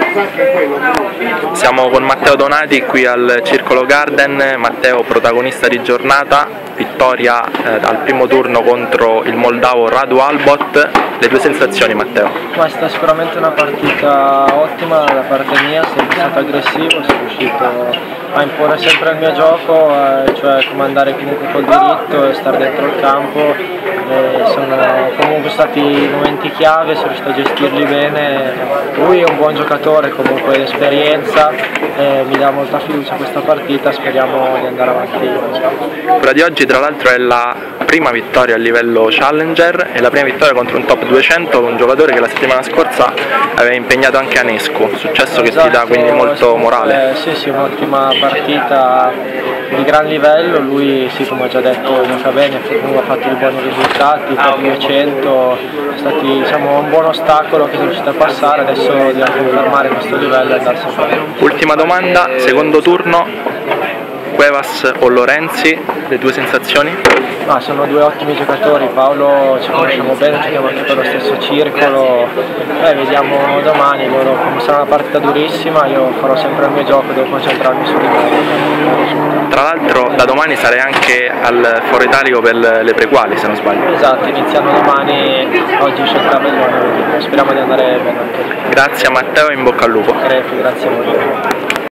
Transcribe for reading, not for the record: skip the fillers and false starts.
Siamo con Matteo Donati qui al Circolo Garden. Matteo, protagonista di giornata, vittoria al primo turno contro il moldavo Radu Albot. Le tue sensazioni, Matteo? Ma è stata sicuramente una partita ottima da parte mia, sono stato aggressivo, sono riuscito a imporre sempre il mio gioco, cioè comandare comunque col diritto e stare dentro il campo. Sono comunque stati momenti chiave, sono riuscito a gestirli bene. Lui è un buon giocatore, comunque l'esperienza, mi dà molta fiducia a questa partita, speriamo di andare avanti. Quella di oggi tra l'altro è la prima vittoria a livello Challenger e la prima vittoria contro un top 200 con un giocatore che la settimana scorsa aveva impegnato anche Anescu, successo che ti dà quindi molto morale. Sì, un'ottima partita di gran livello, lui sì, come ho già detto gioca bene, ha fatto dei buoni risultati, top 200, è stato un buon ostacolo che sono riuscito a passare, adesso dobbiamo confermare questo livello e andarsi a fare. Ultima domanda, secondo turno, Cuevas o Lorenzi, le tue sensazioni? Sono due ottimi giocatori, Paolo ci conosciamo bene, giochiamo anche per lo stesso circolo, vediamo domani, come sarà una partita durissima, io farò sempre il mio gioco, devo concentrarmi su di me. Tra l'altro da domani sarai anche al Foro Italico per le prequali, se non sbaglio. Esatto, iniziano domani, oggi c'è il tabellone, speriamo di andare bene anche lì. Grazie a Matteo e in bocca al lupo. Grazie a voi.